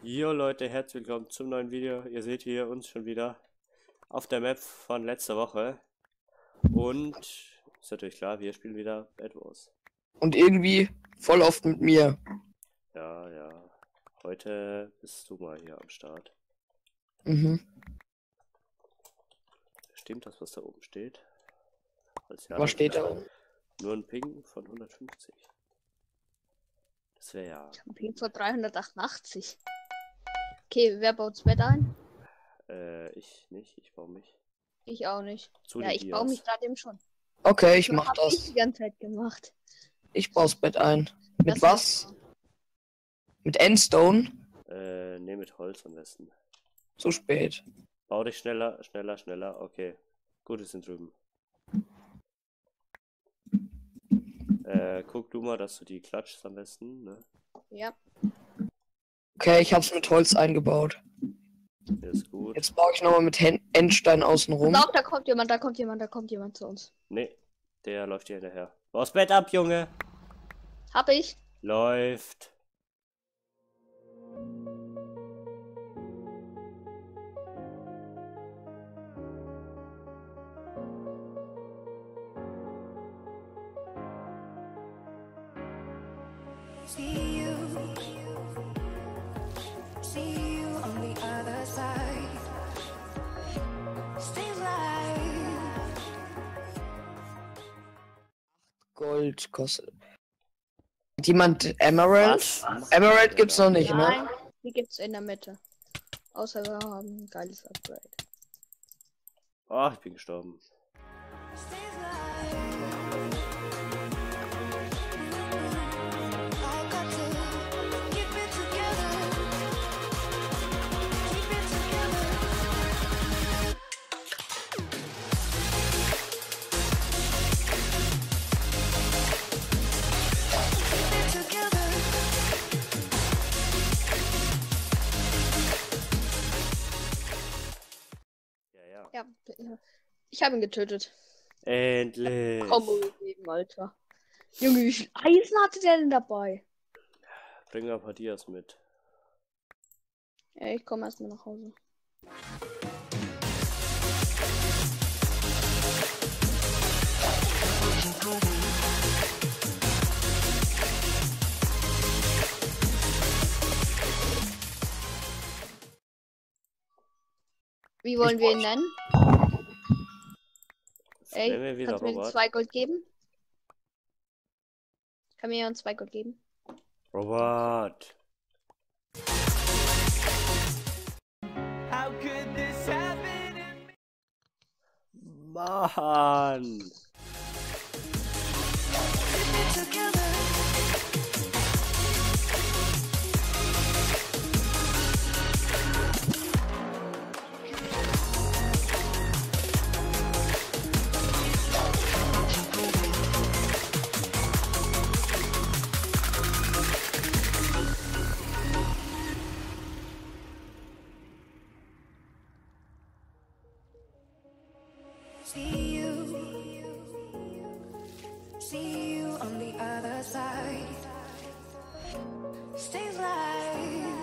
Jo Leute, herzlich willkommen zum neuen Video. Ihr seht hier uns schon wieder auf der Map von letzter Woche. Und ist natürlich klar, wir spielen wieder Bed Wars. Und irgendwie voll oft mit mir. Ja. Heute bist du mal hier am Start. Mhm. Stimmt das, was da oben steht? Was steht da oben? Nur ein Ping von 150. Das wäre ja... Ich habe einen Ping von 388. Okay, wer baut's Bett ein? Ich nicht, ich baue mich. Ich auch nicht. Zu Ja, den ich baue Dias. mich gerade eben schon. Okay, ich So mach hab ich das. die ganze Zeit gemacht. Ich baue das Bett ein. Mit Das was? Mit Endstone? Ne, mit Holz am besten. Zu spät. Bau dich schneller. Okay. Gut, wir sind drüben. Guck du mal, dass du die klatschst am besten, ne? Ja. Okay, ich hab's mit Holz eingebaut. Der ist gut. Jetzt baue ich nochmal mit Endstein außenrum. Pass auf, da kommt jemand zu uns. Ne, der läuft hier hinterher. Baus Bett ab, Junge! Hab ich. Läuft. See you on the other side. Stay alive. Gold kostet. Hat jemand Emerald? Was? Emerald gibt's noch nicht, ne? Nein, die gibt's in der Mitte. Außer wir haben ein geiles Upgrade. Oh, ich bin gestorben. Stay alive. I got to keep it together. Keep it together. Keep it together. Ja. Ja, ich habe ihn getötet. Endlich. Combo gegeben, Alter. Junge, wie viel Eisen hatte der denn dabei? Bring ein paar Dias mit. Ja, ich komme erstmal nach Hause. Wie wollen wir ihn nennen? Ey, Nenn mir wieder kannst du mir Robert. 2 Gold geben? Kann mir jemand 2 Gold geben? Robert. How could this happen? Mann. Keep it together. See you on the other side. Stay alive.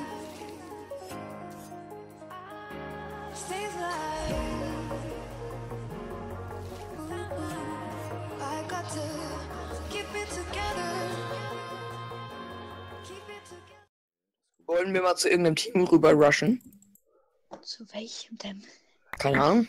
Stay alive. I got to keep it together. Keep it together. Wollen wir mal zu irgendeinem Team rüber rushen? Zu welchem denn? Keine Ahnung.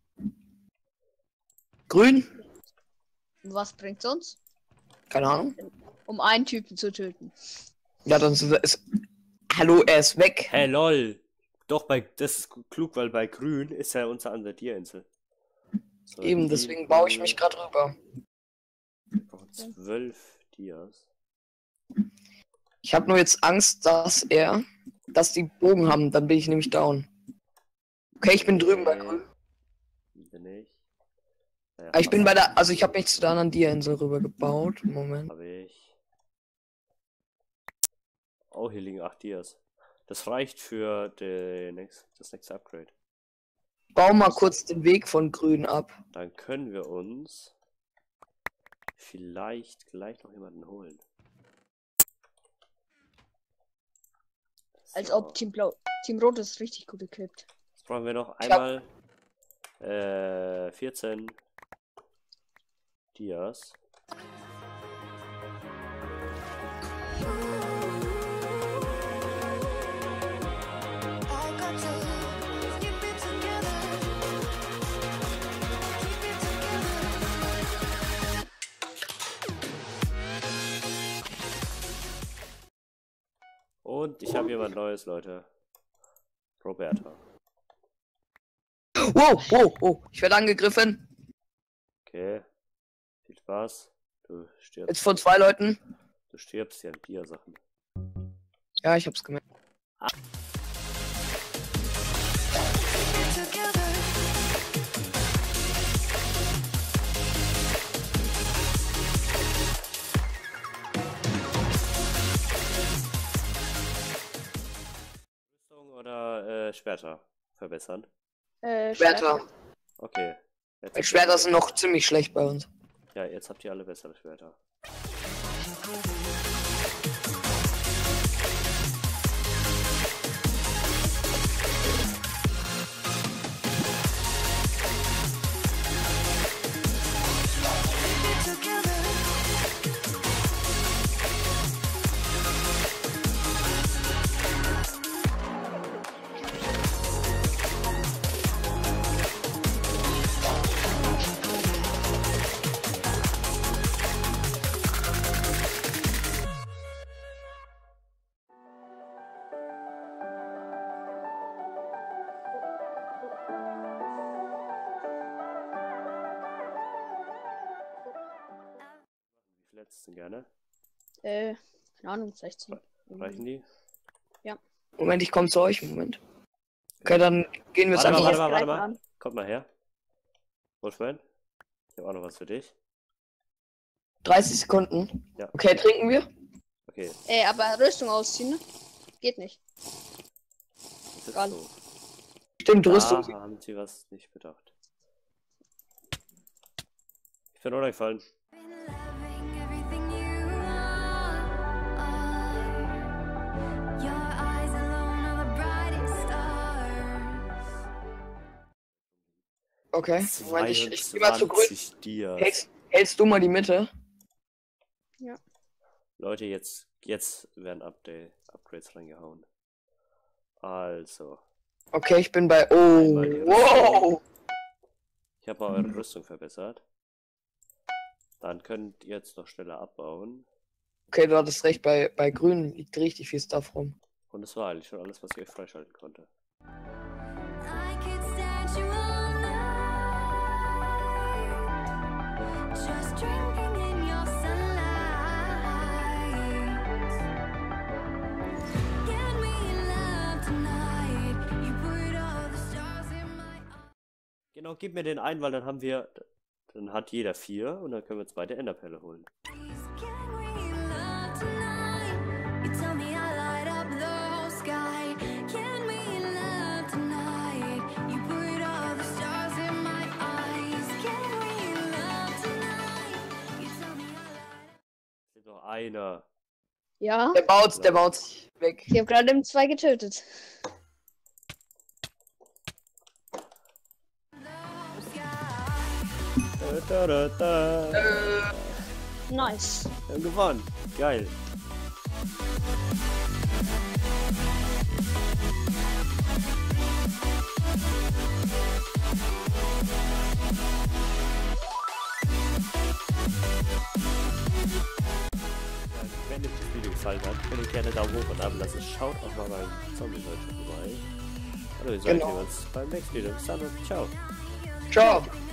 Grün? Was bringt's uns? Keine Ahnung. Um einen Typen zu töten. Ja, dann ist. Hallo, er ist weg. Hey, lol. Doch, das ist klug, weil bei Grün ist ja unser an der Dierinsel. So, Eben, die deswegen baue ich mich gerade rüber. brauchen 12 Dias. Ich habe nur jetzt Angst, dass die Bogen haben, dann bin ich nämlich down. Okay, ich bin drüben bei Grün. Bin ich. Ja, Aber ich bin bei der, also ich habe mich zu der anderen Dia-Insel rüber gebaut. Moment. Habe ich. Oh, hier liegen 8 Dias. Das reicht für das nächste Upgrade. Bau mal kurz den Weg von Grün ab. Dann können wir uns vielleicht gleich noch jemanden holen. Als So. ob Team Blau. Team Rot ist richtig gut equipped. Jetzt brauchen wir noch Ich hab- einmal 14 Dias. I got to keep it together. Keep it together. Und ich habe jemand Neues, Leute. Roberta. Wow, wow, wow. Ich werde angegriffen. Okay. Viel Spaß. Du stirbst. Jetzt von 2 Leuten. Du stirbst ja mit Dia-Sachen. Ja, ich hab's gemerkt. Together. Rüstung oder Schwerter verbessern? Schwerter. Okay. Jetzt Die Schwerter sind noch ziemlich schlecht bei uns. Ja, jetzt habt ihr alle bessere Schwerter. Together. Wie viel letzten gerne? Keine Ahnung, 16. Reichen die? Moment, ich komme zu euch. Moment. Okay, dann gehen wir jetzt Warte mal, einfach. warte mal, warte Greifen mal. an. Kommt mal her. Wolfman. Ich habe auch noch was für dich. 30 Sekunden. Ja. Okay, trinken wir? Okay. Aber Rüstung ausziehen, ne? Geht nicht. Das ist Egal. so. Stimmt, Da Rüstung. haben sie was nicht bedacht. Ich bin runtergefallen. Been loving everything you are. Your eyes alone are the brightest stars. Okay. Moment, ich geh mal zu grün. 22 Dias. Hältst du mal die Mitte? Leute, jetzt werden Upgrades reingehauen. Also, Okay, ich bin bei. Oh, Einmal die wow. ich habe mal eure Rüstung verbessert. Dann könnt ihr jetzt noch schneller abbauen. Okay, du hattest recht, bei Grün liegt richtig viel Stuff rum. Und das war eigentlich schon alles, was ich euch freischalten konnte. I could stand you all night. Just drinking in your sunlight. Give me love tonight. You put all the stars in my eyes. Genau, gib mir den ein, weil dann hat jeder 4 und dann können wir uns beide Enderperle holen. Give me love tonight. You tell me I light up the sky. Give me love tonight. You put all the stars in my eyes. Give me love tonight. You tell me I light up. Es ist noch einer. Ja, Der baut sich weg. ich habe gerade im 2 getötet. the sky. Nice. Wir haben gewonnen. Geil. Wenn euch das Video gefallen hat, könnt ihr gerne Daumen hoch und Abo lassen. Schaut auch mal beim Zombie-Leute vorbei. Oder wir sehen Genau. uns beim nächsten Video. Bis dann und ciao. Ciao.